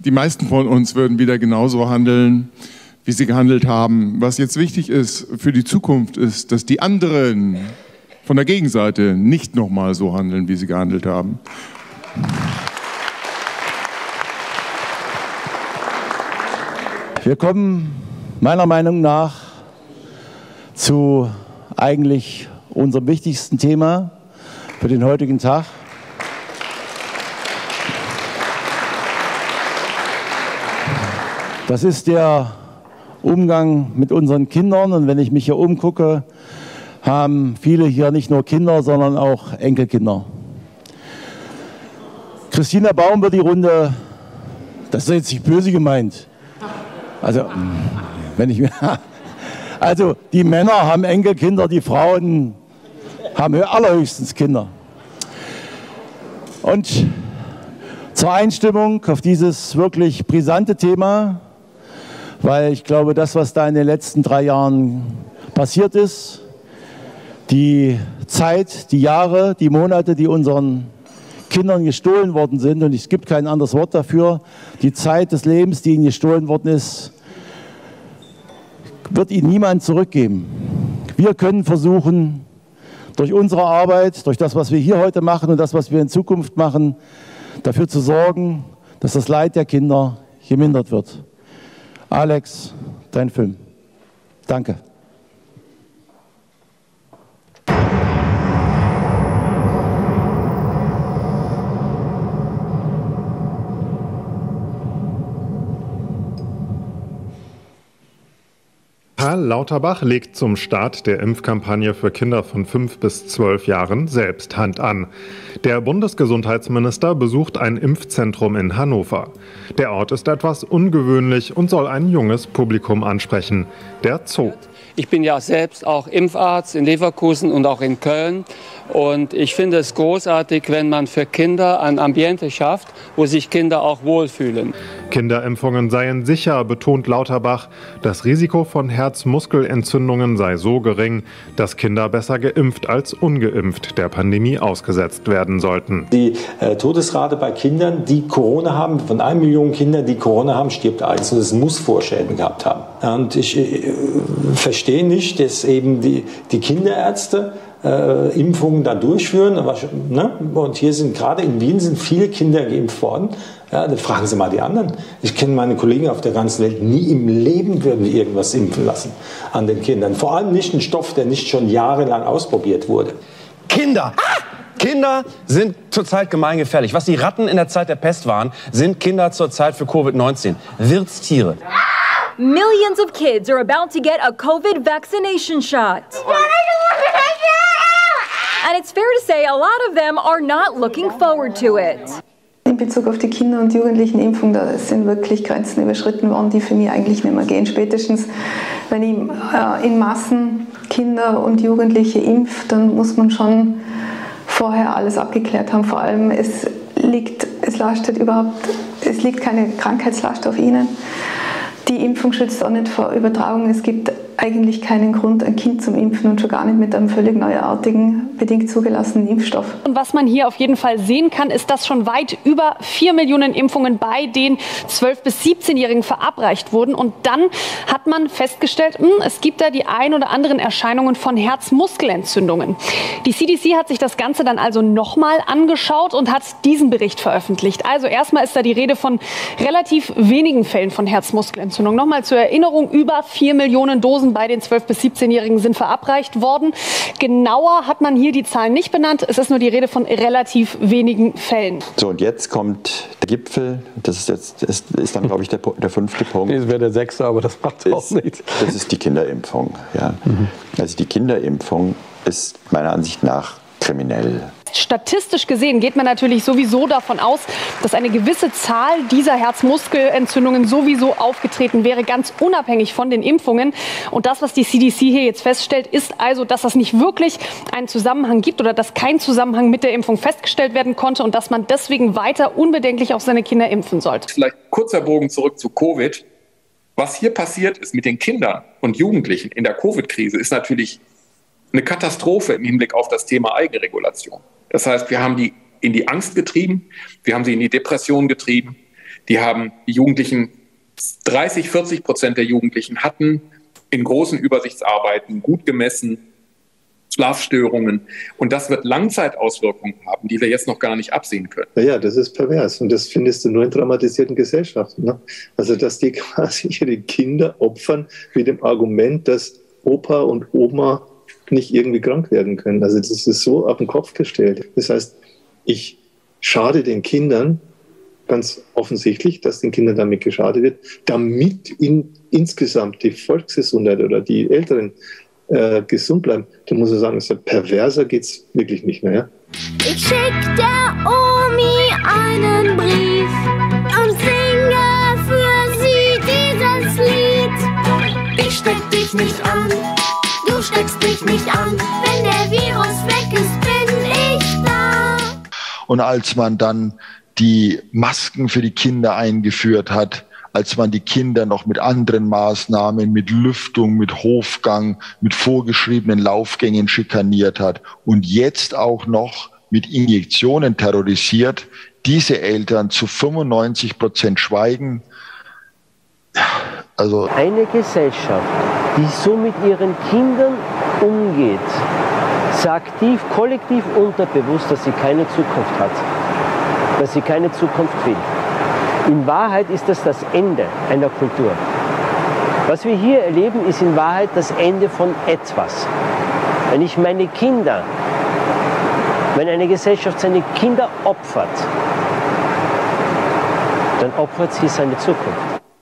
die meisten von uns würden wieder genauso handeln, wie sie gehandelt haben. Was jetzt wichtig ist für die Zukunft ist, dass die anderen von der Gegenseite nicht nochmal so handeln, wie sie gehandelt haben. Wir kommen meiner Meinung nach zu eigentlich unserem wichtigsten Thema für den heutigen Tag. Das ist der Umgang mit unseren Kindern. Und wenn ich mich hier umgucke, haben viele hier nicht nur Kinder, sondern auch Enkelkinder. Christina Baum wird die Runde, das ist jetzt nicht böse gemeint. Also die Männer haben Enkelkinder, die Frauen haben allerhöchstens Kinder. Und zur Einstimmung auf dieses wirklich brisante Thema, weil ich glaube, das, was da in den letzten 3 Jahren passiert ist, die Zeit, die Jahre, die Monate, die unseren Kindern gestohlen worden sind, und es gibt kein anderes Wort dafür, die Zeit des Lebens, die ihnen gestohlen worden ist, wird ihnen niemand zurückgeben. Wir können versuchen, durch unsere Arbeit, durch das, was wir hier heute machen und das, was wir in Zukunft machen, dafür zu sorgen, dass das Leid der Kinder gemindert wird. Alex, dein Film. Danke. Karl Lauterbach legt zum Start der Impfkampagne für Kinder von 5 bis 12 Jahren selbst Hand an. Der Bundesgesundheitsminister besucht ein Impfzentrum in Hannover. Der Ort ist etwas ungewöhnlich und soll ein junges Publikum ansprechen, der Zoo. Ich bin ja selbst auch Impfarzt in Leverkusen und auch in Köln. Und ich finde es großartig, wenn man für Kinder ein Ambiente schafft, wo sich Kinder auch wohlfühlen. Kinderimpfungen seien sicher, betont Lauterbach. Das Risiko von Herzmuskelentzündungen sei so gering, dass Kinder besser geimpft als ungeimpft der Pandemie ausgesetzt werden sollten. Die Todesrate bei Kindern, die Corona haben, von 1 Million Kindern, die Corona haben, stirbt 1. Und es muss Vorschäden gehabt haben. Und ich verstehe nicht, dass eben die Kinderärzte Impfungen da durchführen. Und hier sind gerade in Wien sind viele Kinder geimpft worden. Ja, dann fragen Sie mal die anderen. Ich kenne meine Kollegen auf der ganzen Welt, nie im Leben würden wir irgendwas impfen lassen an den Kindern. Vor allem nicht ein Stoff, der nicht schon jahrelang ausprobiert wurde. Kinder! Kinder sind zurzeit gemeingefährlich. Was die Ratten in der Zeit der Pest waren, sind Kinder zurzeit für Covid-19. Wirtstiere. Millions of kids are about to get a COVID vaccination shot. And it's fair to say a lot of them are not looking forward to it. In Bezug auf die Kinder- und Jugendlichen'impfung, da sind wirklich Grenzen überschritten worden, die für mich eigentlich nicht mehr gehen. Spätestens, wenn ich in Massen Kinder und Jugendliche impft, dann muss man schon vorher alles abgeklärt haben. Vor allem, es liegt keine Krankheitslast auf ihnen. Die Impfung schützt auch nicht vor Übertragung. Es gibt eigentlich keinen Grund, ein Kind zum Impfen und schon gar nicht mit einem völlig neuartigen, bedingt zugelassenen Impfstoff. Und was man hier auf jeden Fall sehen kann, ist, dass schon weit über 4 Millionen Impfungen bei den 12- bis 17-Jährigen verabreicht wurden. Und dann hat man festgestellt, es gibt da die ein oder anderen Erscheinungen von Herzmuskelentzündungen. Die CDC hat sich das Ganze dann also nochmal angeschaut und hat diesen Bericht veröffentlicht. Also erstmal ist da die Rede von relativ wenigen Fällen von Herzmuskelentzündungen. Nochmal zur Erinnerung, über 4 Millionen Dosen bei den 12- bis 17-Jährigen sind verabreicht worden. Genauer hat man hier die Zahlen nicht benannt. Es ist nur die Rede von relativ wenigen Fällen. So, und jetzt kommt der Gipfel. Das ist dann, glaube ich, der 5. Punkt. Das wäre der 6., aber das macht auch nichts. Das ist die Kinderimpfung. Ja. Also die Kinderimpfung ist meiner Ansicht nach kriminell. Statistisch gesehen geht man natürlich sowieso davon aus, dass eine gewisse Zahl dieser Herzmuskelentzündungen sowieso aufgetreten wäre, ganz unabhängig von den Impfungen. Und das, was die CDC hier jetzt feststellt, ist also, dass es nicht wirklich einen Zusammenhang gibt oder dass kein Zusammenhang mit der Impfung festgestellt werden konnte und dass man deswegen weiter unbedenklich auch seine Kinder impfen sollte. Vielleicht kurzer Bogen zurück zu Covid. Was hier passiert ist mit den Kindern und Jugendlichen in der Covid-Krise, ist natürlich eine Katastrophe im Hinblick auf das Thema Eigenregulation. Das heißt, wir haben die in die Angst getrieben, wir haben sie in die Depression getrieben. Die Jugendlichen, 30-40% der Jugendlichen hatten in großen Übersichtsarbeiten gut gemessen Schlafstörungen. Und das wird Langzeitauswirkungen haben, die wir jetzt noch gar nicht absehen können. Naja, das ist pervers. Und das findest du nur in traumatisierten Gesellschaften. Ne? Also, dass die quasi ihre Kinder opfern mit dem Argument, dass Opa und Oma nicht irgendwie krank werden können. Also, das ist so auf den Kopf gestellt. Das heißt, ich schade den Kindern ganz offensichtlich, dass den Kindern damit geschadet wird, damit insgesamt die Volksgesundheit oder die Älteren gesund bleiben. Da muss ich sagen, perverser geht es wirklich nicht mehr. Ja? Ich schick der Omi einen Brief und singe für sie dieses Lied. Ich steck dich nicht an, du steckst mich nicht an. Wenn der Virus weg ist, bin ich da. Und als man dann die Masken für die Kinder eingeführt hat, als man die Kinder noch mit anderen Maßnahmen, mit Lüftung, mit Hofgang, mit vorgeschriebenen Laufgängen schikaniert hat und jetzt auch noch mit Injektionen terrorisiert, diese Eltern zu 95% schweigen. Also eine Gesellschaft, die so mit ihren Kindern umgeht, sagt tief, kollektiv unterbewusst, dass sie keine Zukunft hat, dass sie keine Zukunft will. In Wahrheit ist das Ende einer Kultur. Was wir hier erleben, ist in Wahrheit das Ende von etwas. Wenn ich meine Kinder, wenn eine Gesellschaft seine Kinder opfert, dann opfert sie seine Zukunft.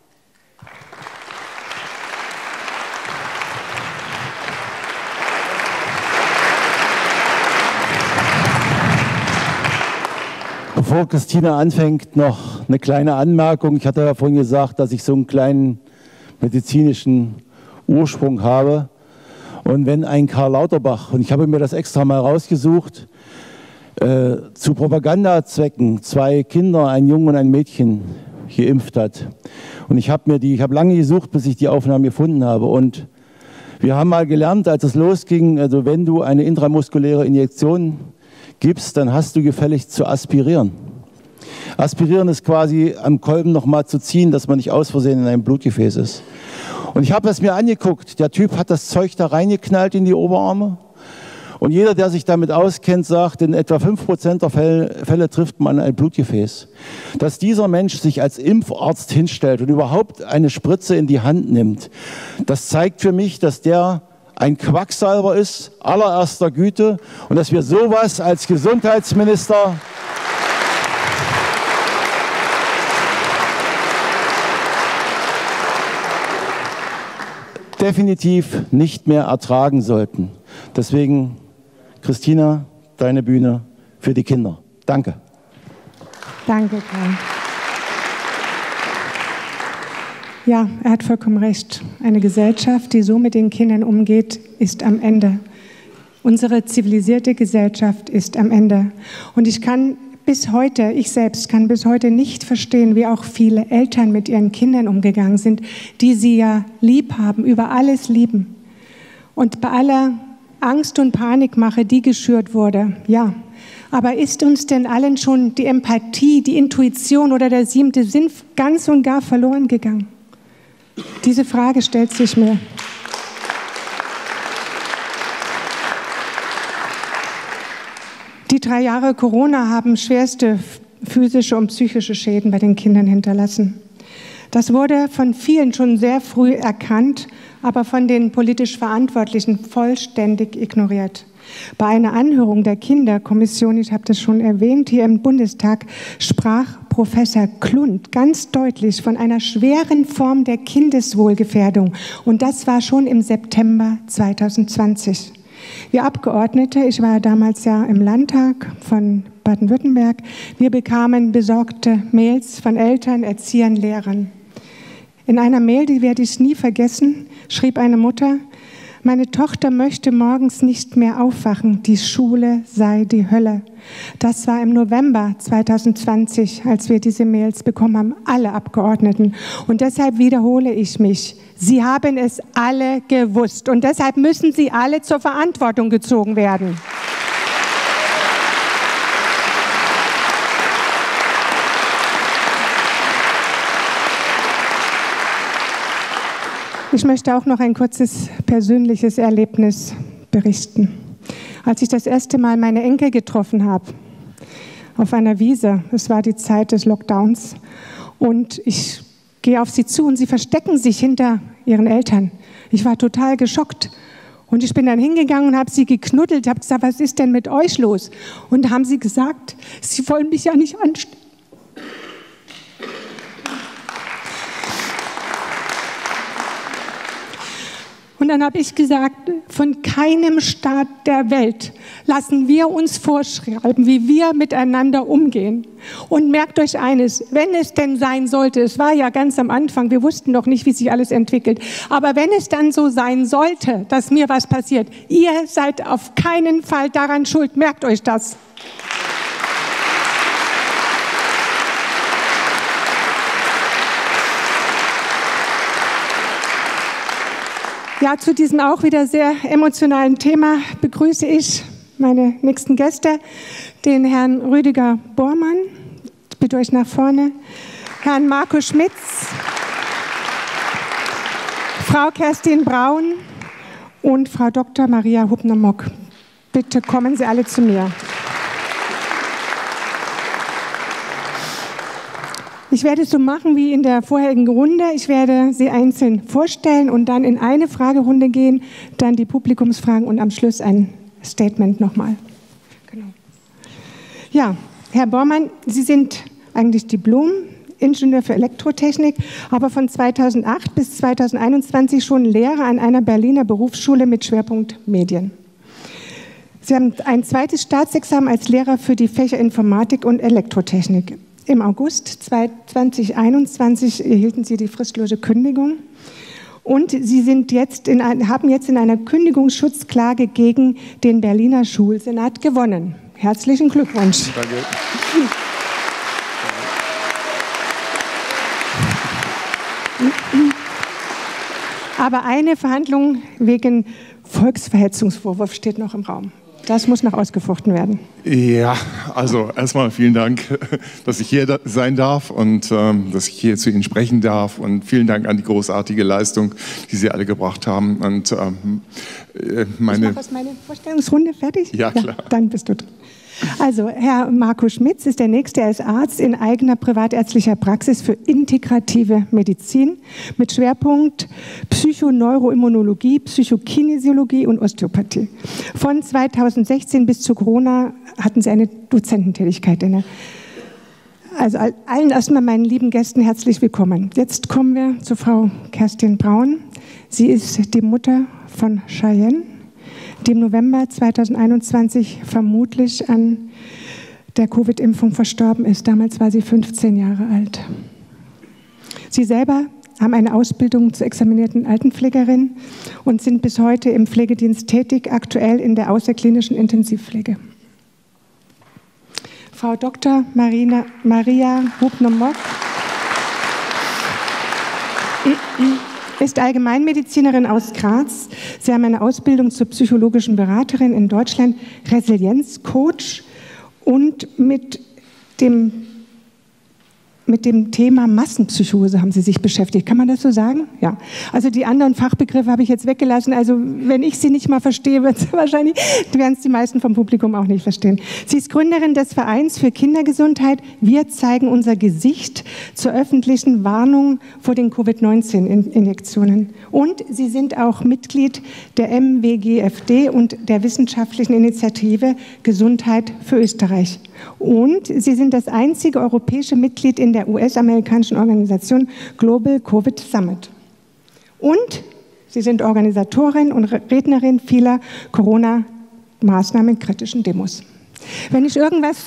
Bevor Christina anfängt, noch eine kleine Anmerkung. Ich hatte ja vorhin gesagt, dass ich so einen kleinen medizinischen Ursprung habe. Und wenn ein Karl Lauterbach, und ich habe mir das extra mal rausgesucht, zu Propagandazwecken 2 Kinder, ein Jungen und ein Mädchen, geimpft hat. Und ich habe lange gesucht, bis ich die Aufnahmen gefunden habe. Und wir haben mal gelernt, als es losging, also wenn du eine intramuskuläre Injektion gibst, dann hast du gefälligst zu aspirieren. Aspirieren ist quasi am Kolben nochmal zu ziehen, dass man nicht aus Versehen in einem Blutgefäß ist. Und ich habe es mir angeguckt. Der Typ hat das Zeug da reingeknallt in die Oberarme. Und jeder, der sich damit auskennt, sagt, in etwa 5% der Fälle trifft man ein Blutgefäß. Dass dieser Mensch sich als Impfarzt hinstellt und überhaupt eine Spritze in die Hand nimmt, das zeigt für mich, dass der ein Quacksalber ist, allererster Güte, und dass wir sowas als Gesundheitsminister definitiv nicht mehr ertragen sollten. Deswegen, Christina, deine Bühne für die Kinder. Danke. Danke, Karl. Ja, er hat vollkommen recht. Eine Gesellschaft, die so mit den Kindern umgeht, ist am Ende. Unsere zivilisierte Gesellschaft ist am Ende. Und ich selbst kann bis heute nicht verstehen, wie auch viele Eltern mit ihren Kindern umgegangen sind, die sie ja lieb haben, über alles lieben. Und bei aller Angst und Panikmache, die geschürt wurde, ja. Aber ist uns denn allen schon die Empathie, die Intuition oder der 7. Sinn ganz und gar verloren gegangen? Diese Frage stellt sich mir. Die 3 Jahre Corona haben schwerste physische und psychische Schäden bei den Kindern hinterlassen. Das wurde von vielen schon sehr früh erkannt, aber von den politisch Verantwortlichen vollständig ignoriert. Bei einer Anhörung der Kinderkommission, ich habe das schon erwähnt, hier im Bundestag, sprach Professor Klund ganz deutlich von einer schweren Form der Kindeswohlgefährdung. Und das war schon im September 2020. Wir Abgeordnete, ich war damals ja im Landtag von Baden-Württemberg, wir bekamen besorgte Mails von Eltern, Erziehern, Lehrern. In einer Mail, die werde ich nie vergessen, schrieb eine Mutter: Meine Tochter möchte morgens nicht mehr aufwachen, die Schule sei die Hölle. Das war im November 2020, als wir diese Mails bekommen haben, alle Abgeordneten. Und deshalb wiederhole ich mich. Sie haben es alle gewusst und deshalb müssen Sie alle zur Verantwortung gezogen werden. Ich möchte auch noch ein kurzes persönliches Erlebnis berichten. Als ich das erste Mal meine Enkel getroffen habe, auf einer Wiese, es war die Zeit des Lockdowns, und ich gehe auf sie zu und sie verstecken sich hinter ihren Eltern. Ich war total geschockt. Und ich bin dann hingegangen und habe sie geknuddelt, habe gesagt, was ist denn mit euch los? Und da haben sie gesagt, sie wollen mich ja nicht anstecken. Und dann habe ich gesagt, von keinem Staat der Welt lassen wir uns vorschreiben, wie wir miteinander umgehen. Und merkt euch eines, wenn es denn sein sollte, es war ja ganz am Anfang, wir wussten noch nicht, wie sich alles entwickelt, aber wenn es dann so sein sollte, dass mir was passiert, ihr seid auf keinen Fall daran schuld, merkt euch das. Ja, zu diesem auch wieder sehr emotionalen Thema begrüße ich meine nächsten Gäste, den Herrn Rüdiger Bormann, bitte euch nach vorne, Herrn Marco Schmitz, Frau Kerstin Braun und Frau Dr. Maria Hubner-Mock. Bitte kommen Sie alle zu mir. Ich werde es so machen wie in der vorherigen Runde. Ich werde Sie einzeln vorstellen und dann in eine Fragerunde gehen, dann die Publikumsfragen und am Schluss ein Statement nochmal. Genau. Ja, Herr Bormann, Sie sind eigentlich Diplom-Ingenieur für Elektrotechnik, aber von 2008 bis 2021 schon Lehrer an einer Berliner Berufsschule mit Schwerpunkt Medien. Sie haben ein zweites Staatsexamen als Lehrer für die Fächer Informatik und Elektrotechnik. Im August 2021 erhielten Sie die fristlose Kündigung und Sie sind haben jetzt in einer Kündigungsschutzklage gegen den Berliner Schulsenat gewonnen. Herzlichen Glückwunsch. Danke. Aber eine Verhandlung wegen Volksverhetzungsvorwurf steht noch im Raum. Das muss noch ausgefochten werden. Ja, also erstmal vielen Dank, dass ich hier sein darf und dass ich hier zu Ihnen sprechen darf. Und vielen Dank an die großartige Leistung, die Sie alle gebracht haben. Und ich mache jetzt meine Vorstellungsrunde fertig? Ja, klar. Ja, dann bist du dran. Also, Herr Marco Schmitz ist der Nächste. Er ist Arzt in eigener privatärztlicher Praxis für integrative Medizin mit Schwerpunkt Psychoneuroimmunologie, Psychokinesiologie und Osteopathie. Von 2016 bis zu Corona hatten Sie eine Dozententätigkeit inne. Also allen erstmal meinen lieben Gästen herzlich willkommen. Jetzt kommen wir zu Frau Kerstin Braun. Sie ist die Mutter von Cheyenne, die im November 2021 vermutlich an der Covid-Impfung verstorben ist. Damals war sie 15 Jahre alt. Sie selber haben eine Ausbildung zur examinierten Altenpflegerin und sind bis heute im Pflegedienst tätig, aktuell in der außerklinischen Intensivpflege. Frau Dr. Maria Hubner-Mock ist Allgemeinmedizinerin aus Graz. Sie haben eine Ausbildung zur psychologischen Beraterin in Deutschland, Resilienzcoach und mit dem Thema Massenpsychose haben Sie sich beschäftigt. Kann man das so sagen? Ja. Also die anderen Fachbegriffe habe ich jetzt weggelassen. Also wenn ich sie nicht mal verstehe, werden es die meisten vom Publikum auch nicht verstehen. Sie ist Gründerin des Vereins für Kindergesundheit. Wir zeigen unser Gesicht zur öffentlichen Warnung vor den Covid-19-Injektionen. Und Sie sind auch Mitglied der MWGFD und der wissenschaftlichen Initiative Gesundheit für Österreich. Und Sie sind das einzige europäische Mitglied in der US-amerikanischen Organisation Global Covid Summit. Und Sie sind Organisatorin und Rednerin vieler Corona-Maßnahmen kritischen Demos. Wenn ich irgendwas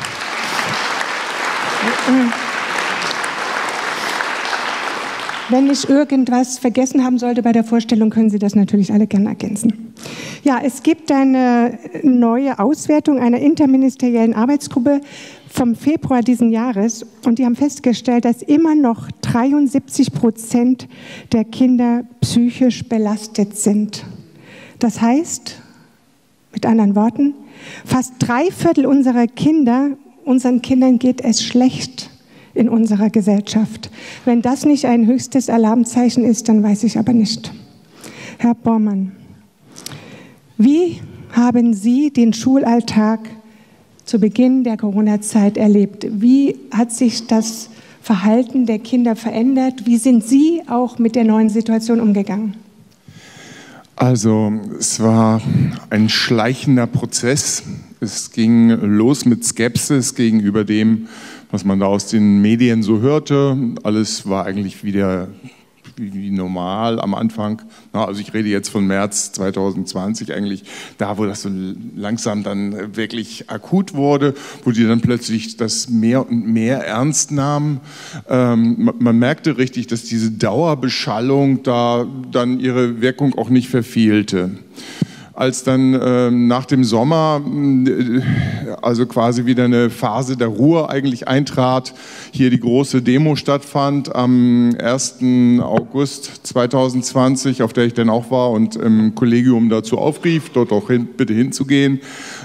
vergessen haben sollte bei der Vorstellung, können Sie das natürlich alle gerne ergänzen. Ja, es gibt eine neue Auswertung einer interministeriellen Arbeitsgruppe vom Februar diesen Jahres und die haben festgestellt, dass immer noch 73% der Kinder psychisch belastet sind. Das heißt, mit anderen Worten, fast 3/4 unseren Kindern geht es schlecht. in unserer Gesellschaft. Wenn das nicht ein höchstes Alarmzeichen ist, dann weiß ich aber nicht. Herr Bormann, wie haben Sie den Schulalltag zu Beginn der Corona-Zeit erlebt? Wie hat sich das Verhalten der Kinder verändert? Wie sind Sie auch mit der neuen Situation umgegangen? Also es war ein schleichender Prozess. Es ging los mit Skepsis gegenüber dem, was man da aus den Medien so hörte. Alles war eigentlich wieder wie normal am Anfang. Also ich rede jetzt von März 2020 eigentlich, da wo das so langsam dann wirklich akut wurde, wo die dann plötzlich das mehr und mehr ernst nahmen. Man merkte richtig, dass diese Dauerbeschallung da dann ihre Wirkung auch nicht verfehlte. Als dann nach dem Sommer, also quasi wieder eine Phase der Ruhe eigentlich eintrat, hier die große Demo stattfand am 1. August 2020, auf der ich dann auch war und im Kollegium dazu aufrief, dort auch bitte hinzugehen.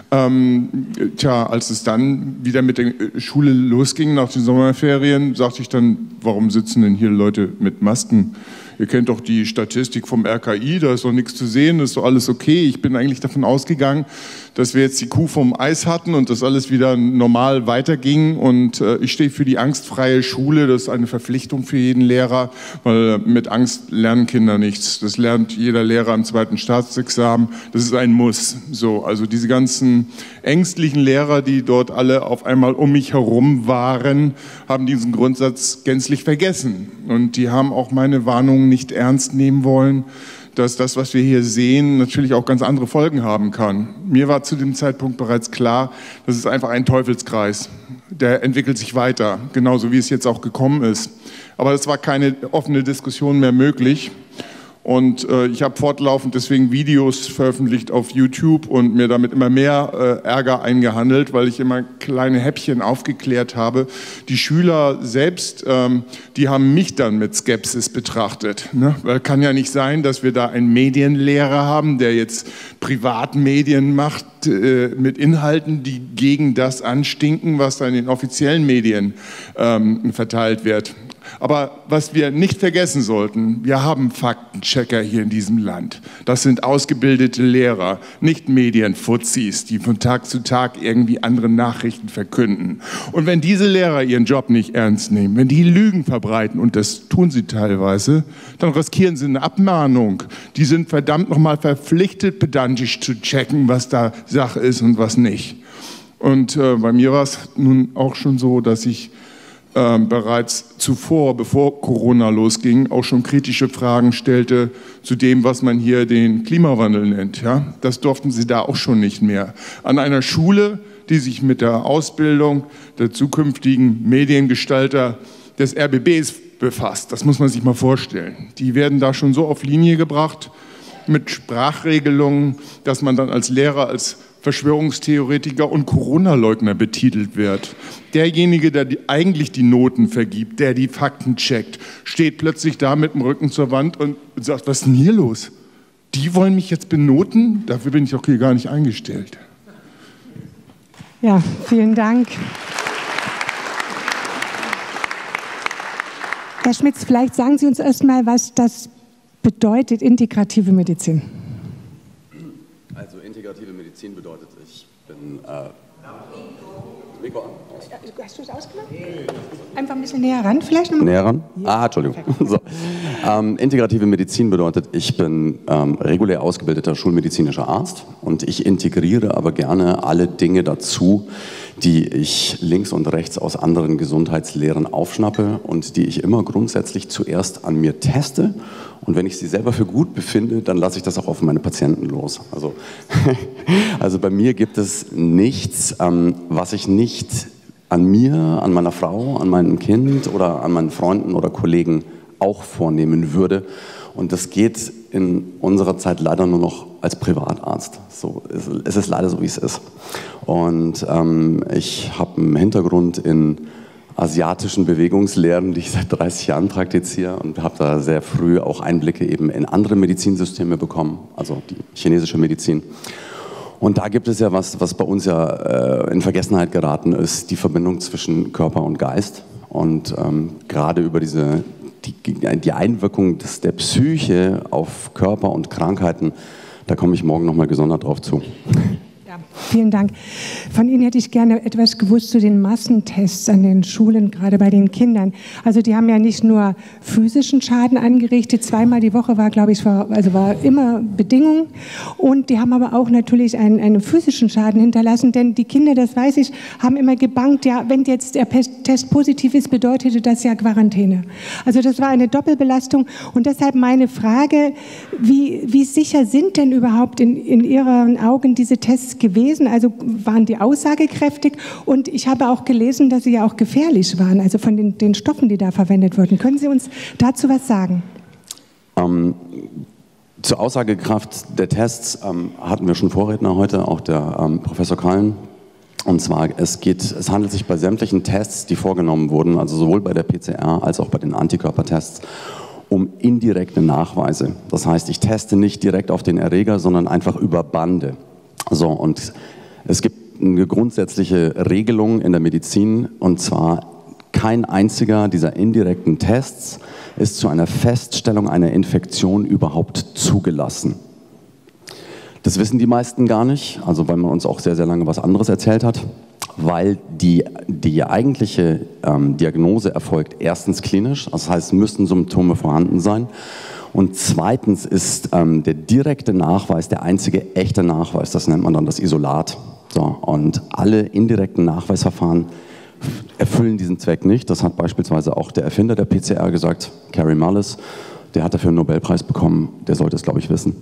Als es dann wieder mit der Schule losging nach den Sommerferien, sagte ich dann, warum sitzen denn hier Leute mit Masken? Ihr kennt doch die Statistik vom RKI, da ist doch nichts zu sehen, das ist doch alles okay. Ich bin eigentlich davon ausgegangen, dass wir jetzt die Kuh vom Eis hatten und das alles wieder normal weiterging. Und ich stehe für die angstfreie Schule, das ist eine Verpflichtung für jeden Lehrer, weil mit Angst lernen Kinder nichts. Das lernt jeder Lehrer im 2. Staatsexamen, das ist ein Muss. So, also diese ganzen ängstlichen Lehrer, die dort alle auf einmal um mich herum waren, haben diesen Grundsatz gänzlich vergessen. Und die haben auch meine Warnungen nicht ernst nehmen wollen, dass das, was wir hier sehen, natürlich auch ganz andere Folgen haben kann. Mir war zu dem Zeitpunkt bereits klar, das ist einfach ein Teufelskreis. Der entwickelt sich weiter, genauso wie es jetzt auch gekommen ist. Aber es war keine offene Diskussion mehr möglich. Und ich habe fortlaufend deswegen Videos veröffentlicht auf YouTube und mir damit immer mehr Ärger eingehandelt, weil ich immer kleine Häppchen aufgeklärt habe. Die Schüler selbst, die haben mich dann mit Skepsis betrachtet. Ne? Weil kann ja nicht sein, dass wir da einen Medienlehrer haben, der jetzt Privatmedien macht mit Inhalten, die gegen das anstinken, was da in den offiziellen Medien verteilt wird. Aber was wir nicht vergessen sollten, wir haben Faktenchecker hier in diesem Land. Das sind ausgebildete Lehrer, nicht Medienfuzis, die von Tag zu Tag irgendwie andere Nachrichten verkünden. Und wenn diese Lehrer ihren Job nicht ernst nehmen, wenn die Lügen verbreiten, und das tun sie teilweise, dann riskieren sie eine Abmahnung. Die sind verdammt nochmal verpflichtet, pedantisch zu checken, was da Sache ist und was nicht. Und bei mir war es nun auch schon so, dass ich bereits zuvor, bevor Corona losging, auch schon kritische Fragen stellte zu dem, was man hier den Klimawandel nennt. Ja? Das durften sie da auch schon nicht mehr. An einer Schule, die sich mit der Ausbildung der zukünftigen Mediengestalter des RBBs befasst, das muss man sich mal vorstellen. Die werden da schon so auf Linie gebracht mit Sprachregelungen, dass man dann als Lehrer, als Verschwörungstheoretiker und Corona-Leugner betitelt wird. Derjenige, der eigentlich die Noten vergibt, der die Fakten checkt, steht plötzlich da mit dem Rücken zur Wand und sagt, was ist denn hier los? Die wollen mich jetzt benoten? Dafür bin ich doch hier gar nicht eingestellt. Ja, vielen Dank. Herr Schmitz, vielleicht sagen Sie uns erstmal, was das bedeutet, integrative Medizin. Also integrative Medizin bedeutet, ich bin... Hast du es ausgemacht? Einfach ein bisschen näher ran vielleicht? Näher ran? Ah, Entschuldigung. So. Integrative Medizin bedeutet, ich bin regulär ausgebildeter schulmedizinischer Arzt und ich integriere aber gerne alle Dinge dazu, die ich links und rechts aus anderen Gesundheitslehren aufschnappe und die ich immer grundsätzlich zuerst an mir teste. Und wenn ich sie selber für gut befinde, dann lasse ich das auch auf meine Patienten los. Also bei mir gibt es nichts, was ich nicht an mir, an meiner Frau, an meinem Kind oder an meinen Freunden oder Kollegen auch vornehmen würde. Und das geht in unserer Zeit leider nur noch als Privatarzt. So, es ist leider so, wie es ist. Und ich habe einen Hintergrund in asiatischen Bewegungslehren, die ich seit 30 Jahren praktiziere und habe da sehr früh auch Einblicke eben in andere Medizinsysteme bekommen, also die chinesische Medizin. Und da gibt es ja was bei uns ja in Vergessenheit geraten ist, die Verbindung zwischen Körper und Geist. Und gerade über die Einwirkung der Psyche auf Körper und Krankheiten, da komme ich morgen nochmal gesondert drauf zu. Ja, vielen Dank. Von Ihnen hätte ich gerne etwas gewusst zu den Massentests an den Schulen, gerade bei den Kindern. Also die haben ja nicht nur physischen Schaden angerichtet, zweimal die Woche war, glaube ich, war immer Bedingung. Und die haben aber auch natürlich einen physischen Schaden hinterlassen, denn die Kinder, das weiß ich, haben immer gebangt, ja, wenn jetzt der Test positiv ist, bedeutete das ja Quarantäne. Also das war eine Doppelbelastung und deshalb meine Frage, wie sicher sind denn überhaupt in Ihren Augen diese Tests gewesen? Also waren die aussagekräftig? Und ich habe auch gelesen, dass sie ja auch gefährlich waren, also von den Stoffen, die da verwendet wurden. Können Sie uns dazu was sagen? Zur Aussagekraft der Tests hatten wir schon Vorredner heute, auch der Professor Kallen. Und zwar, es handelt sich bei sämtlichen Tests, die vorgenommen wurden, also sowohl bei der PCR als auch bei den Antikörpertests, um indirekte Nachweise. Das heißt, ich teste nicht direkt auf den Erreger, sondern einfach über Bande. So, und es gibt eine grundsätzliche Regelung in der Medizin, und zwar kein einziger dieser indirekten Tests ist zu einer Feststellung einer Infektion überhaupt zugelassen. Das wissen die meisten gar nicht, also weil man uns auch sehr, sehr lange was anderes erzählt hat, weil die eigentliche Diagnose erfolgt erstens klinisch, das heißt, müssen Symptome vorhanden sein. Und zweitens ist der direkte Nachweis der einzige echte Nachweis, das nennt man dann das Isolat. So, und alle indirekten Nachweisverfahren erfüllen diesen Zweck nicht. Das hat beispielsweise auch der Erfinder der PCR gesagt, Kary Mullis, der hat dafür einen Nobelpreis bekommen, der sollte es, glaube ich, wissen.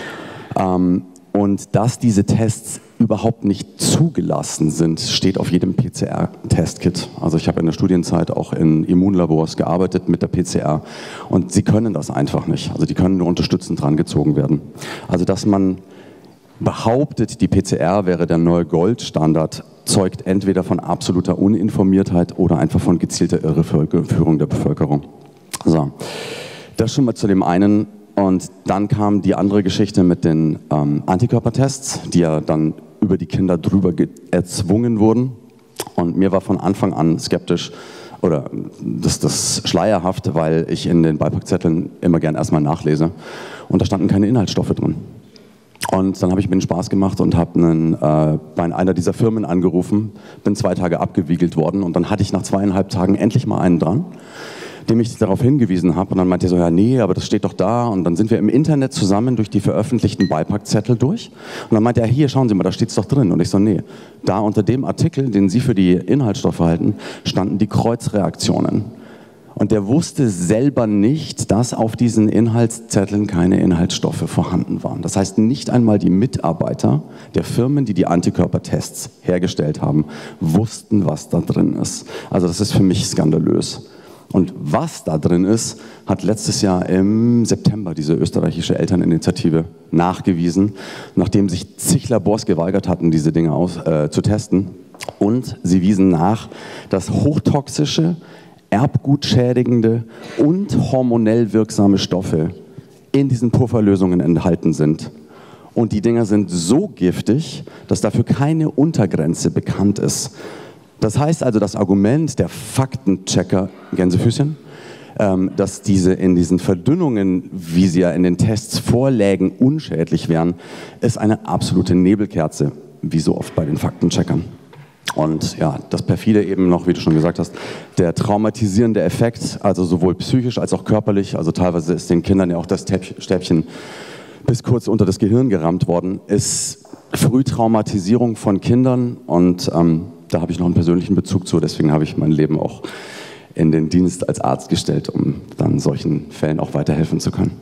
Und dass diese Tests überhaupt nicht zugelassen sind, steht auf jedem PCR-Testkit. Also ich habe in der Studienzeit auch in Immunlabors gearbeitet mit der PCR und sie können das einfach nicht. Also die können nur unterstützend drangezogen werden. Also dass man behauptet, die PCR wäre der neue Goldstandard, zeugt entweder von absoluter Uninformiertheit oder einfach von gezielter Irreführung der Bevölkerung. So, das schon mal zu dem einen. Und dann kam die andere Geschichte mit den Antikörpertests, die ja dann über die Kinder drüber erzwungen wurden. Und mir war von Anfang an skeptisch oder das schleierhaft, weil ich in den Beipackzetteln immer gern erstmal nachlese. Und da standen keine Inhaltsstoffe drin. Und dann habe ich mir den Spaß gemacht und habe bei einer dieser Firmen angerufen, bin 2 Tage abgewiegelt worden und dann hatte ich nach 2,5 Tagen endlich mal einen dran, dem ich darauf hingewiesen habe und dann meinte er so, ja nee, aber das steht doch da und dann sind wir im Internet zusammen durch die veröffentlichten Beipackzettel durch und dann meinte er, hier schauen Sie mal, da steht es doch drin und ich so, nee, da unter dem Artikel, den Sie für die Inhaltsstoffe halten, standen die Kreuzreaktionen und der wusste selber nicht, dass auf diesen Inhaltszetteln keine Inhaltsstoffe vorhanden waren. Das heißt, nicht einmal die Mitarbeiter der Firmen, die die Antikörpertests hergestellt haben, wussten, was da drin ist. Also das ist für mich skandalös. Und was da drin ist, hat letztes Jahr im September diese österreichische Elterninitiative nachgewiesen, nachdem sich zig Labors geweigert hatten, diese Dinge zu testen. Und sie wiesen nach, dass hochtoxische, erbgutschädigende und hormonell wirksame Stoffe in diesen Pufferlösungen enthalten sind. Und die Dinger sind so giftig, dass dafür keine Untergrenze bekannt ist. Das heißt also, das Argument der Faktenchecker, Gänsefüßchen, dass diese in diesen Verdünnungen, wie sie ja in den Tests vorlägen, unschädlich wären, ist eine absolute Nebelkerze, wie so oft bei den Faktencheckern. Und ja, das perfide eben noch, wie du schon gesagt hast, der traumatisierende Effekt, also sowohl psychisch als auch körperlich, also teilweise ist den Kindern ja auch das Stäbchen bis kurz unter das Gehirn gerammt worden, ist Frühtraumatisierung von Kindern und da habe ich noch einen persönlichen Bezug zu, deswegen habe ich mein Leben auch in den Dienst als Arzt gestellt, um dann solchen Fällen auch weiterhelfen zu können.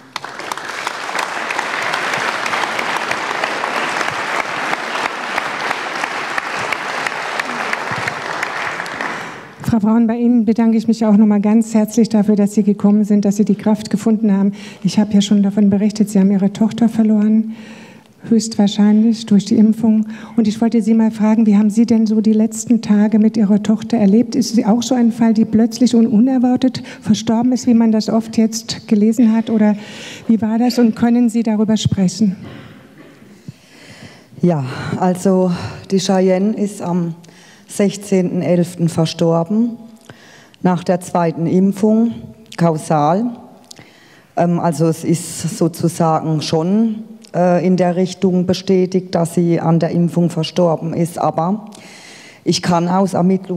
Frau Braun, bei Ihnen bedanke ich mich auch noch mal ganz herzlich dafür, dass Sie gekommen sind, dass Sie die Kraft gefunden haben. Ich habe ja schon davon berichtet, Sie haben Ihre Tochter verloren, höchstwahrscheinlich durch die Impfung. Und ich wollte Sie mal fragen, wie haben Sie denn so die letzten Tage mit Ihrer Tochter erlebt? Ist sie auch so ein Fall, die plötzlich und unerwartet verstorben ist, wie man das oft jetzt gelesen hat? Oder wie war das? Und können Sie darüber sprechen? Ja, also die Cheyenne ist am 16.11. verstorben nach der zweiten Impfung, kausal. Also es ist sozusagen schon in der Richtung bestätigt, dass sie an der Impfung verstorben ist. Aber ich kann aus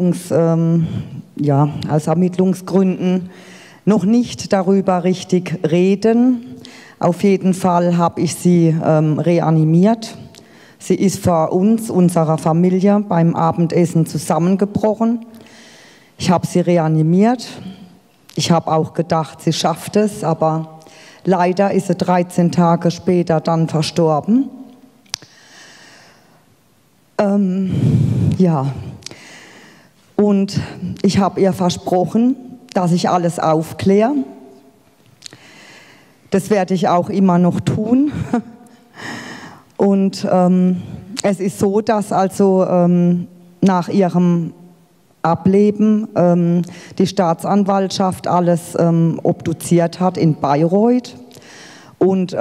Ermittlungsgründen noch nicht darüber richtig reden. Auf jeden Fall habe ich sie reanimiert. Sie ist vor uns, unserer Familie, beim Abendessen zusammengebrochen. Ich habe sie reanimiert. Ich habe auch gedacht, sie schafft es, aber leider ist sie 13 Tage später dann verstorben. Und ich habe ihr versprochen, dass ich alles aufkläre. Das werde ich auch immer noch tun. Und es ist so, dass also nach ihrem Ableben die Staatsanwaltschaft alles obduziert hat in Bayreuth. Und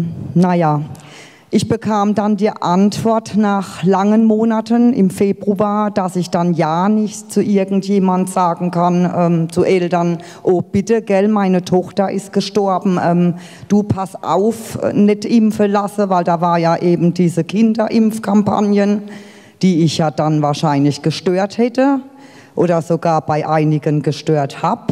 ich bekam dann die Antwort nach langen Monaten im Februar, dass ich dann ja nicht zu irgendjemand sagen kann, zu Eltern, oh bitte, gell, meine Tochter ist gestorben, du pass auf, nicht impfen lassen, weil da war ja eben diese Kinderimpfkampagnen, die ich ja dann wahrscheinlich gestört hätte oder sogar bei einigen gestört habe.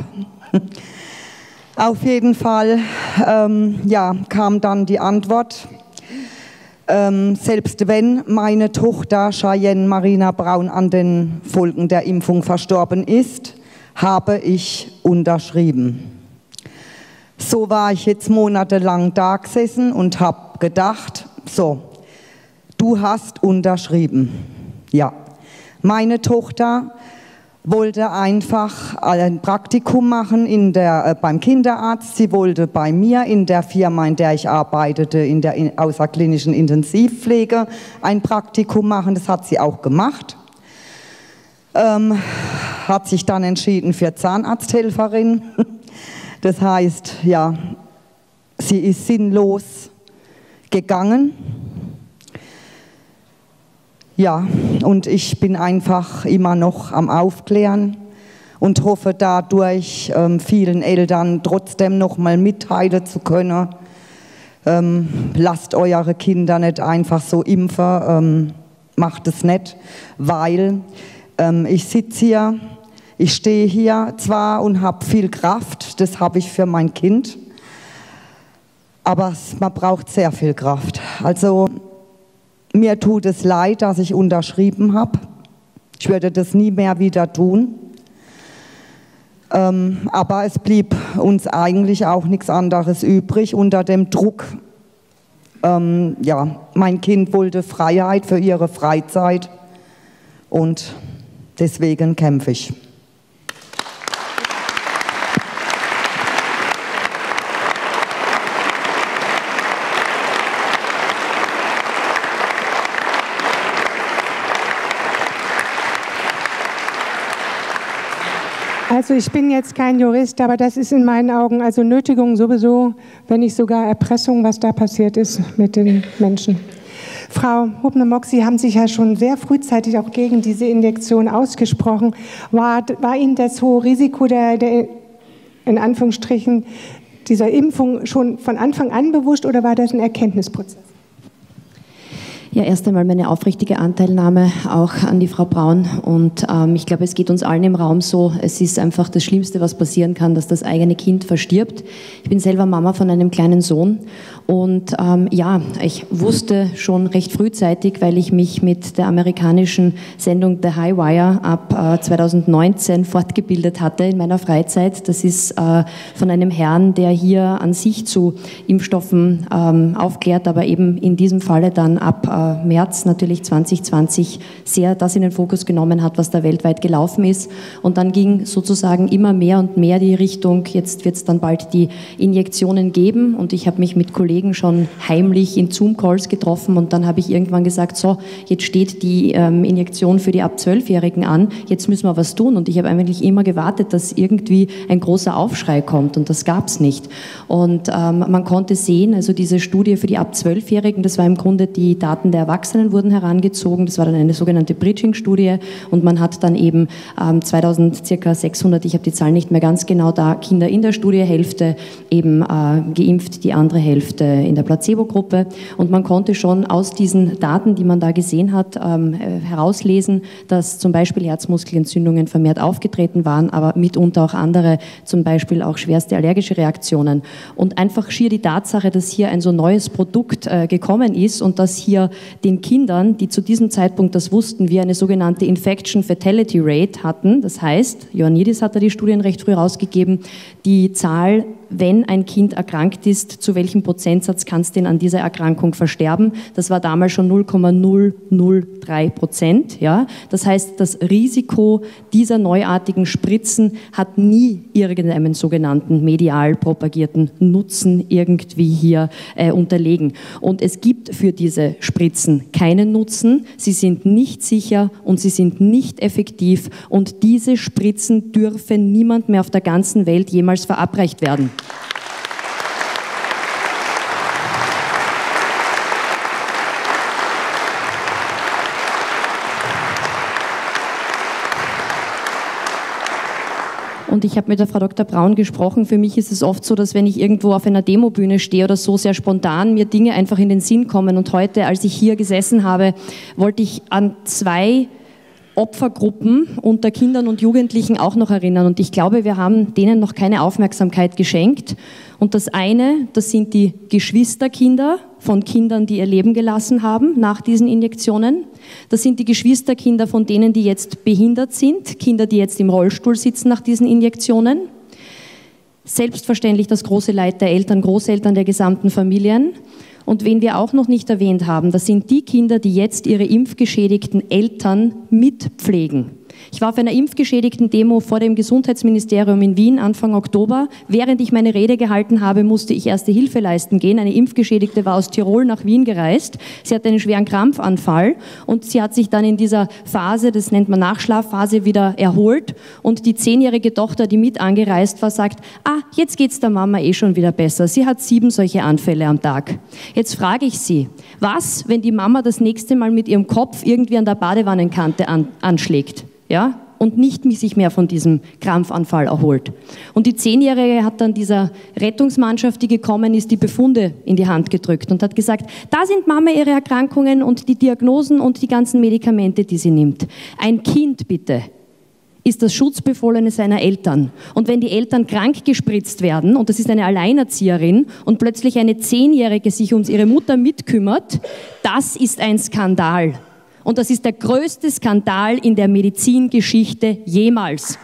Auf jeden Fall kam dann die Antwort, selbst wenn meine Tochter Cheyenne Marina Braun an den Folgen der Impfung verstorben ist, habe ich unterschrieben. So war ich jetzt monatelang da gesessen und habe gedacht, so, du hast unterschrieben. Ja, meine Tochter wollte einfach ein Praktikum machen beim Kinderarzt. Sie wollte bei mir in der Firma, in der ich arbeitete, in der außerklinischen Intensivpflege, ein Praktikum machen. Das hat sie auch gemacht. Hat sich dann entschieden für Zahnarzthelferin. Das heißt, ja, sie ist sinnlos gegangen. Ja, und ich bin einfach immer noch am Aufklären und hoffe dadurch vielen Eltern trotzdem noch mal mitteilen zu können. Lasst eure Kinder nicht einfach so impfen, macht es nicht, weil ich sitze hier, ich stehe hier zwar und habe viel Kraft, das habe ich für mein Kind, aber man braucht sehr viel Kraft. Also mir tut es leid, dass ich unterschrieben habe. Ich würde das nie mehr wieder tun. Aber es blieb uns eigentlich auch nichts anderes übrig unter dem Druck. Mein Kind wollte Freiheit für ihre Freizeit und deswegen kämpfe ich. Also ich bin jetzt kein Jurist, aber das ist in meinen Augen also Nötigung sowieso, wenn nicht sogar Erpressung, was da passiert ist mit den Menschen. Frau Hubner-Mock, Sie haben sich ja schon sehr frühzeitig auch gegen diese Injektion ausgesprochen. War Ihnen das hohe Risiko der in Anführungsstrichen dieser Impfung schon von Anfang an bewusst oder war das ein Erkenntnisprozess? Ja, erst einmal meine aufrichtige Anteilnahme auch an die Frau Braun und ich glaube, es geht uns allen im Raum so, es ist einfach das Schlimmste, was passieren kann, dass das eigene Kind verstirbt. Ich bin selber Mama von einem kleinen Sohn und ich wusste schon recht frühzeitig, weil ich mich mit der amerikanischen Sendung The High Wire ab 2019 fortgebildet hatte in meiner Freizeit. Das ist von einem Herrn, der hier an sich zu Impfstoffen aufklärt, aber eben in diesem Falle dann ab März natürlich 2020 sehr das in den Fokus genommen hat, was da weltweit gelaufen ist. Und dann ging sozusagen immer mehr und mehr die Richtung, jetzt wird es dann bald die Injektionen geben. Und ich habe mich mit Kollegen schon heimlich in Zoom-Calls getroffen und dann habe ich irgendwann gesagt, so, jetzt steht die Injektion für die ab 12-Jährigen an, jetzt müssen wir was tun. Und ich habe eigentlich immer gewartet, dass irgendwie ein großer Aufschrei kommt und das gab es nicht. Und man konnte sehen, also diese Studie für die ab 12-Jährigen, das war im Grunde die Daten der Erwachsenen wurden herangezogen. Das war dann eine sogenannte Bridging-Studie und man hat dann eben 2000 circa 600, ich habe die Zahlen nicht mehr ganz genau da, Kinder in der Studie, Hälfte eben geimpft, die andere Hälfte in der Placebo-Gruppe. Und man konnte schon aus diesen Daten, die man da gesehen hat, herauslesen, dass zum Beispiel Herzmuskelentzündungen vermehrt aufgetreten waren, aber mitunter auch andere, zum Beispiel auch schwerste allergische Reaktionen. Und einfach schier die Tatsache, dass hier ein so neues Produkt gekommen ist und dass hier den Kindern, die zu diesem Zeitpunkt, das wussten wir, eine sogenannte Infection Fatality Rate hatten. Das heißt, Ioannidis hat da die Studien recht früh rausgegeben, die Zahl, wenn ein Kind erkrankt ist, zu welchem Prozentsatz kann es denn an dieser Erkrankung versterben? Das war damals schon 0,003%. Ja? Das heißt, das Risiko dieser neuartigen Spritzen hat nie irgendeinen sogenannten medial propagierten Nutzen irgendwie hier unterlegen. Und es gibt für diese Spritzen keinen Nutzen, sie sind nicht sicher und sie sind nicht effektiv und diese Spritzen dürfen niemand mehr auf der ganzen Welt jemals verabreicht werden. Und ich habe mit der Frau Dr. Braun gesprochen. Für mich ist es oft so, dass wenn ich irgendwo auf einer Demobühne stehe oder so, sehr spontan mir Dinge einfach in den Sinn kommen. Und heute, als ich hier gesessen habe, wollte ich an 2 Opfergruppen unter Kindern und Jugendlichen auch noch erinnern. Und ich glaube, wir haben denen noch keine Aufmerksamkeit geschenkt. Und das eine, das sind die Geschwisterkinder von Kindern, die ihr Leben gelassen haben nach diesen Injektionen. Das sind die Geschwisterkinder von denen, die jetzt behindert sind, Kinder, die jetzt im Rollstuhl sitzen nach diesen Injektionen. Selbstverständlich das große Leid der Eltern, Großeltern, der gesamten Familien. Und wen wir auch noch nicht erwähnt haben, das sind die Kinder, die jetzt ihre impfgeschädigten Eltern mitpflegen. Ich war auf einer impfgeschädigten Demo vor dem Gesundheitsministerium in Wien Anfang Oktober. Während ich meine Rede gehalten habe, musste ich Erste Hilfe leisten gehen. Eine Impfgeschädigte war aus Tirol nach Wien gereist. Sie hatte einen schweren Krampfanfall und sie hat sich dann in dieser Phase, das nennt man Nachschlafphase, wieder erholt. Und die 10-jährige Tochter, die mit angereist war, sagt, jetzt geht's der Mama schon wieder besser. Sie hat 7 solche Anfälle am Tag. Jetzt frage ich Sie, was, wenn die Mama das nächste Mal mit ihrem Kopf irgendwie an der Badewannenkante anschlägt? Ja, und nicht sich mehr von diesem Krampfanfall erholt. Und die 10-Jährige hat dann dieser Rettungsmannschaft, die gekommen ist, die Befunde in die Hand gedrückt und hat gesagt, da sind Mama ihre Erkrankungen und die Diagnosen und die ganzen Medikamente, die sie nimmt. Ein Kind bitte ist das Schutzbefohlene seiner Eltern. Und wenn die Eltern krank gespritzt werden, und das ist eine Alleinerzieherin, und plötzlich eine 10-Jährige sich um ihre Mutter mitkümmert, das ist ein Skandal. Und das ist der größte Skandal in der Medizingeschichte jemals.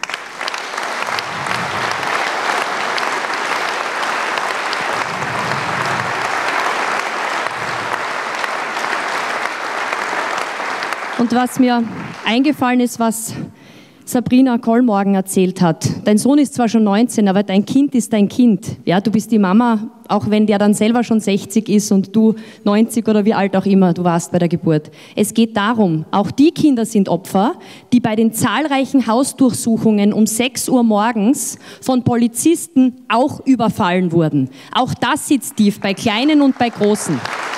Und was mir eingefallen ist, was Sabrina Kollmorgen erzählt hat. Dein Sohn ist zwar schon 19, aber dein Kind ist dein Kind. Ja, du bist die Mama, auch wenn der dann selber schon 60 ist und du 90 oder wie alt auch immer du warst bei der Geburt. Es geht darum, auch die Kinder sind Opfer, die bei den zahlreichen Hausdurchsuchungen um 6 Uhr morgens von Polizisten auch überfallen wurden. Auch das sitzt tief bei Kleinen und bei Großen.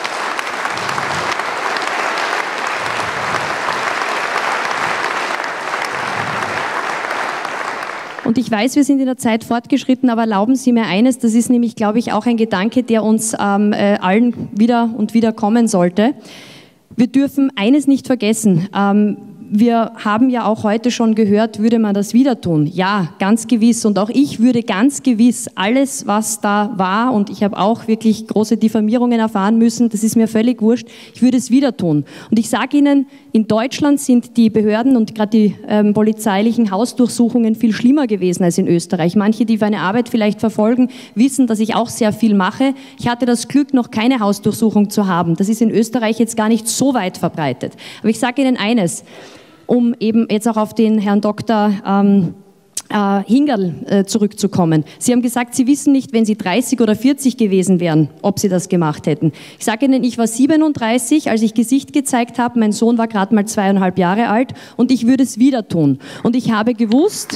Und ich weiß, wir sind in der Zeit fortgeschritten, aber erlauben Sie mir eines, das ist nämlich, glaube ich, auch ein Gedanke, der uns allen wieder und wieder kommen sollte. Wir dürfen eines nicht vergessen. Wir haben ja auch heute schon gehört, würde man das wieder tun? Ja, ganz gewiss. Und auch ich würde ganz gewiss alles, was da war, und ich habe auch wirklich große Diffamierungen erfahren müssen, das ist mir völlig wurscht, ich würde es wieder tun. Und ich sage Ihnen, in Deutschland sind die Behörden und gerade die polizeilichen Hausdurchsuchungen viel schlimmer gewesen als in Österreich. Manche, die meine Arbeit vielleicht verfolgen, wissen, dass ich auch sehr viel mache. Ich hatte das Glück, noch keine Hausdurchsuchung zu haben. Das ist in Österreich jetzt gar nicht so weit verbreitet. Aber ich sage Ihnen eines, um eben jetzt auch auf den Herrn Dr. Hingerl zurückzukommen. Sie haben gesagt, Sie wissen nicht, wenn Sie 30 oder 40 gewesen wären, ob Sie das gemacht hätten. Ich sage Ihnen, ich war 37, als ich Gesicht gezeigt habe. Mein Sohn war gerade mal 2,5 Jahre alt und ich würde es wieder tun. Und ich habe gewusst...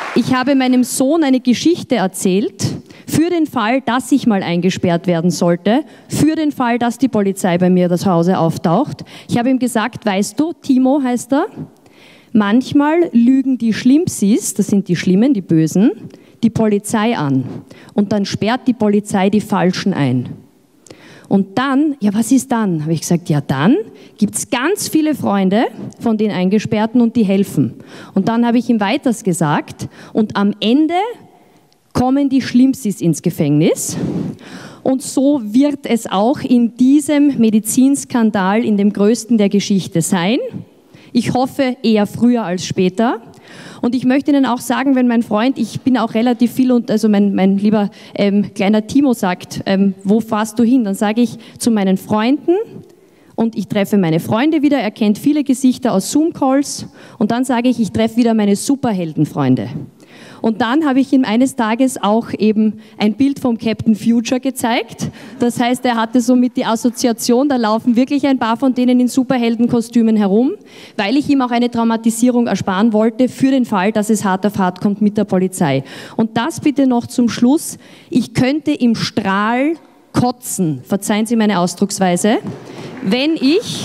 Ich habe meinem Sohn eine Geschichte erzählt, für den Fall, dass ich mal eingesperrt werden sollte, für den Fall, dass die Polizei bei mir zu Hause auftaucht. Ich habe ihm gesagt, weißt du, Timo heißt er, manchmal lügen die Schlimmsis, das sind die Schlimmen, die Bösen, die Polizei an. Und dann sperrt die Polizei die Falschen ein. Und dann, ja, was ist dann? Habe ich gesagt, ja, dann gibt es ganz viele Freunde von den Eingesperrten und die helfen. Und dann habe ich ihm weiters gesagt, und am Ende kommen die Schlimmsis ins Gefängnis. Und so wird es auch in diesem Medizinskandal, in dem größten der Geschichte sein. Ich hoffe eher früher als später. Und ich möchte Ihnen auch sagen, wenn mein Freund, ich bin auch relativ viel, und also mein lieber kleiner Timo sagt, wo fährst du hin? Dann sage ich zu meinen Freunden, und ich treffe meine Freunde wieder, er kennt viele Gesichter aus Zoom-Calls, und dann sage ich treffe wieder meine Superheldenfreunde. Und dann habe ich ihm eines Tages auch eben ein Bild vom Captain Future gezeigt. Das heißt, er hatte somit die Assoziation, da laufen wirklich ein paar von denen in Superheldenkostümen herum, weil ich ihm auch eine Traumatisierung ersparen wollte für den Fall, dass es hart auf hart kommt mit der Polizei. Und das bitte noch zum Schluss. Ich könnte im Strahl kotzen, verzeihen Sie meine Ausdrucksweise, wenn ich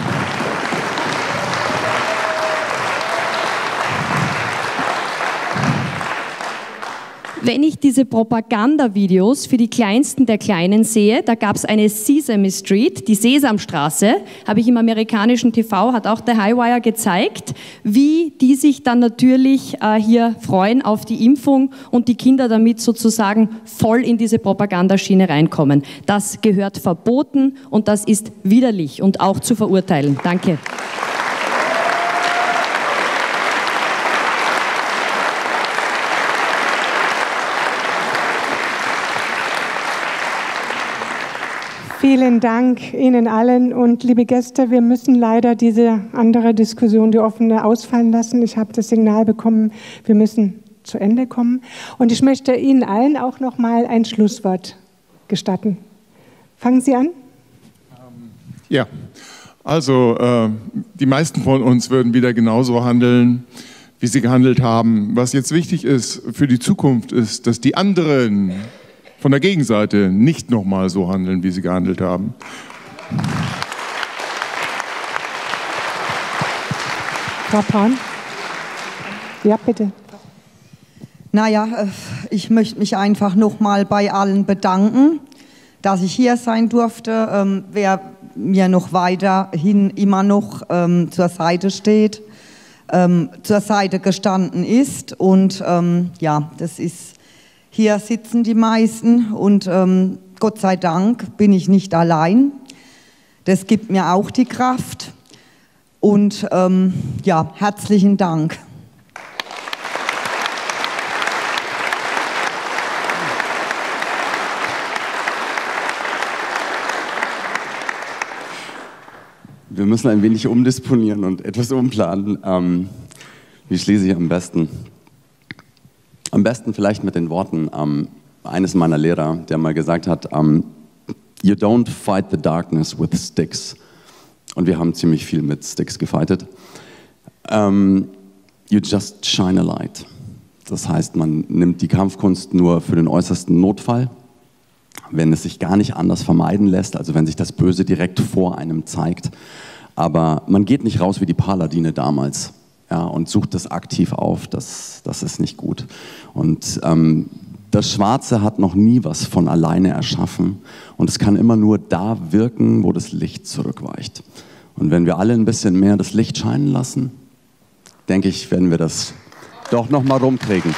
diese Propagandavideos für die Kleinsten der Kleinen sehe. Da gab es eine Sesame Street, die Sesamstraße, habe ich im amerikanischen TV, hat auch der Highwire gezeigt, wie die sich dann natürlich hier freuen auf die Impfung und die Kinder damit sozusagen voll in diese Propagandaschiene reinkommen. Das gehört verboten und das ist widerlich und auch zu verurteilen. Danke. Vielen Dank Ihnen allen und liebe Gäste, wir müssen leider diese andere Diskussion, die offene, ausfallen lassen. Ich habe das Signal bekommen, wir müssen zu Ende kommen. Und ich möchte Ihnen allen auch noch mal ein Schlusswort gestatten. Fangen Sie an. Ja, also die meisten von uns würden wieder genauso handeln, wie sie gehandelt haben. Was jetzt wichtig ist für die Zukunft ist, dass die anderen von der Gegenseite nicht nochmal so handeln, wie sie gehandelt haben. Frau Braun? Ja, bitte. Naja, ich möchte mich einfach nochmal bei allen bedanken, dass ich hier sein durfte. Wer mir noch weiterhin immer noch zur Seite steht, zur Seite gestanden ist. Und ja, das ist... Hier sitzen die meisten und Gott sei Dank bin ich nicht allein. Das gibt mir auch die Kraft und ja, herzlichen Dank. Wir müssen ein wenig umdisponieren und etwas umplanen. Wie schließe ich am besten? Am besten vielleicht mit den Worten eines meiner Lehrer, der mal gesagt hat, you don't fight the darkness with sticks. Und wir haben ziemlich viel mit Sticks gefightet. You just shine a light. Das heißt, man nimmt die Kampfkunst nur für den äußersten Notfall, wenn es sich gar nicht anders vermeiden lässt, also wenn sich das Böse direkt vor einem zeigt. Aber man geht nicht raus wie die Paladine damals. Ja, und sucht das aktiv auf, das ist nicht gut. Und das Schwarze hat noch nie was von alleine erschaffen und es kann immer nur da wirken, wo das Licht zurückweicht. Und wenn wir alle ein bisschen mehr das Licht scheinen lassen, denke ich, werden wir das doch noch mal rumkriegen.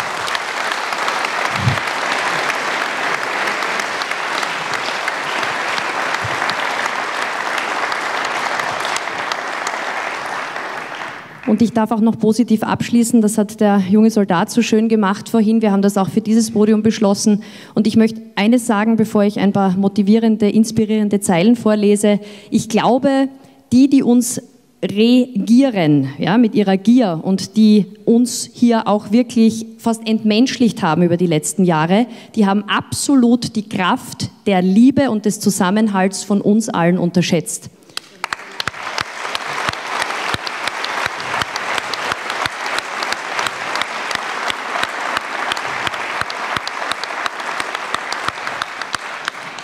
Und ich darf auch noch positiv abschließen, das hat der junge Soldat so schön gemacht vorhin, wir haben das auch für dieses Podium beschlossen. Und ich möchte eines sagen, bevor ich ein paar motivierende, inspirierende Zeilen vorlese. Ich glaube, die uns regieren, ja, mit ihrer Gier und die uns hier auch wirklich fast entmenschlicht haben über die letzten Jahre, die haben absolut die Kraft der Liebe und des Zusammenhalts von uns allen unterschätzt.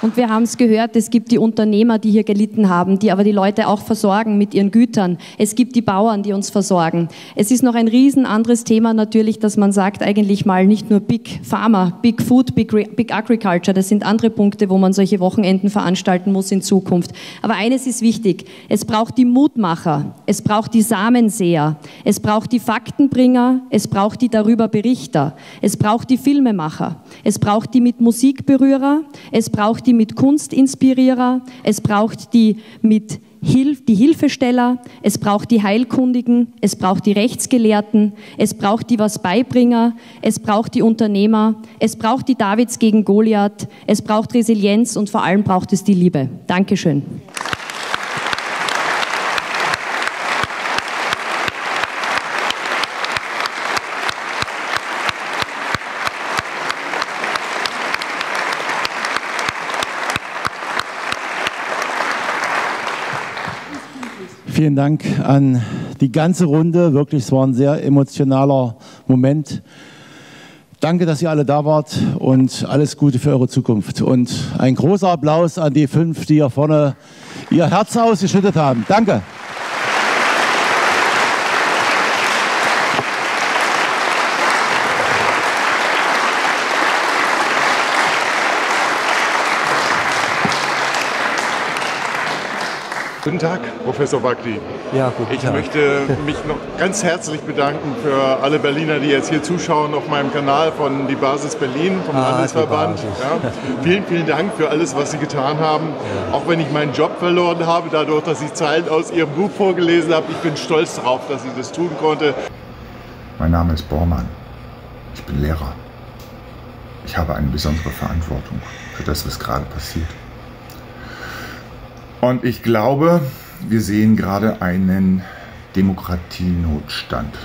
Und wir haben es gehört, es gibt die Unternehmer, die hier gelitten haben, die aber die Leute auch versorgen mit ihren Gütern. Es gibt die Bauern, die uns versorgen. Es ist noch ein riesen anderes Thema natürlich, dass man sagt, eigentlich mal nicht nur Big Pharma, Big Food, Big Agriculture. Das sind andere Punkte, wo man solche Wochenenden veranstalten muss in Zukunft. Aber eines ist wichtig. Es braucht die Mutmacher. Es braucht die Samenseher. Es braucht die Faktenbringer. Es braucht die darüber Berichter. Es braucht die Filmemacher. Es braucht die mit Musikberührer. Es braucht die mit Kunstinspirierer, es braucht die mit die Hilfesteller, es braucht die Heilkundigen, es braucht die Rechtsgelehrten, es braucht die Was-Beibringer, es braucht die Unternehmer, es braucht die Davids gegen Goliath, es braucht Resilienz und vor allem braucht es die Liebe. Dankeschön. Vielen Dank an die ganze Runde. Wirklich, es war ein sehr emotionaler Moment. Danke, dass ihr alle da wart und alles Gute für eure Zukunft. Und ein großer Applaus an die 5, die hier vorne ihr Herz ausgeschüttet haben. Danke. Guten Tag, Professor Bakti. Ja, guten Ich Tag. möchte mich noch ganz herzlich bedanken für alle Berliner, die jetzt hier zuschauen auf meinem Kanal von die Basis Berlin, vom Landesverband. Ja. Vielen, vielen Dank für alles, was Sie getan haben. Ja. Auch wenn ich meinen Job verloren habe, dadurch, dass ich Zeilen aus Ihrem Buch vorgelesen habe. Ich bin stolz darauf, dass ich das tun konnte. Mein Name ist Bormann. Ich bin Lehrer. Ich habe eine besondere Verantwortung für das, was gerade passiert. Und ich glaube, wir sehen gerade einen Demokratienotstand.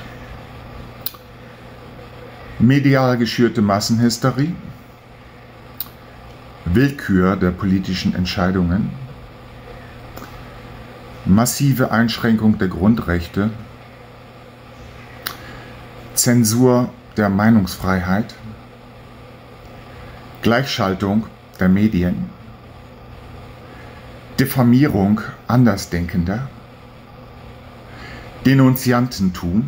Medial geschürte Massenhysterie, Willkür der politischen Entscheidungen, massive Einschränkung der Grundrechte, Zensur der Meinungsfreiheit, Gleichschaltung der Medien, Diffamierung Andersdenkender, Denunziantentum.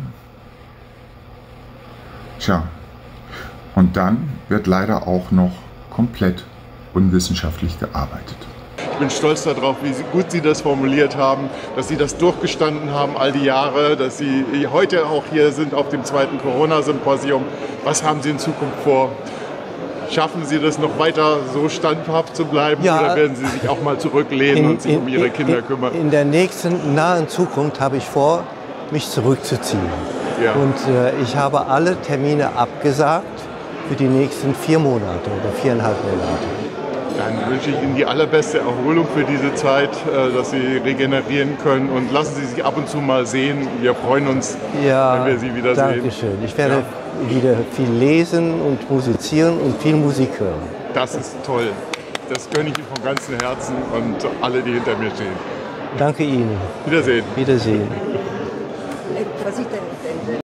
Tja, und dann wird leider auch noch komplett unwissenschaftlich gearbeitet. Ich bin stolz darauf, wie gut Sie das formuliert haben, dass Sie das durchgestanden haben all die Jahre, dass Sie heute auch hier sind auf dem 2. Corona-Symposium. Was haben Sie in Zukunft vor? Schaffen Sie das noch weiter so standhaft zu bleiben, ja, oder werden Sie sich auch mal zurücklehnen und sich um Ihre Kinder kümmern? In der nächsten nahen Zukunft habe ich vor, mich zurückzuziehen. Ja. Und ich habe alle Termine abgesagt für die nächsten 4 Monate oder 4,5 Monate. Dann wünsche ich Ihnen die allerbeste Erholung für diese Zeit, dass Sie regenerieren können, und lassen Sie sich ab und zu mal sehen. Wir freuen uns, wenn wir Sie wieder sehen. Dankeschön. Ich werde wieder viel lesen und musizieren und viel Musik hören. Das ist toll. Das gönne ich Ihnen von ganzem Herzen und alle, die hinter mir stehen. Danke Ihnen. Wiedersehen. Wiedersehen. Was ich denn